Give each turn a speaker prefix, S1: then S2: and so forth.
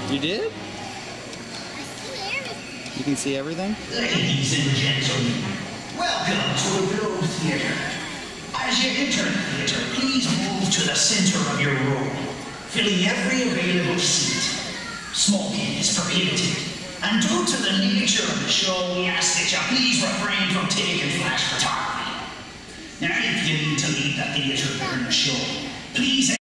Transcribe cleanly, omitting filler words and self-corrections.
S1: You did? You can see everything?
S2: Ladies and gentlemen, welcome to the Globe Theater. As you enter the theater, please move to the center of your room, filling every available seat. Smoking is prohibited, and due to the nature of the show, we ask that you please refrain from taking flash photography. Now, if you need to leave the theater during the show, please